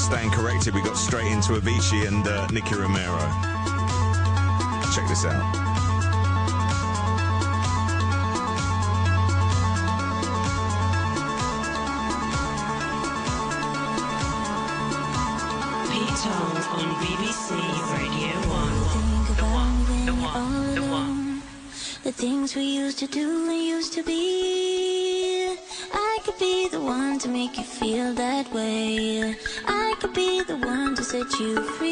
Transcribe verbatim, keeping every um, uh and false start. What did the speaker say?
stand corrected, we got straight into Avicii and uh, Nicky Romero. Check this out. On B B C Radio one. The one, the one, the one. The things we used to do and used to be. I could be the one to make you feel that way. I could be the one to set you free.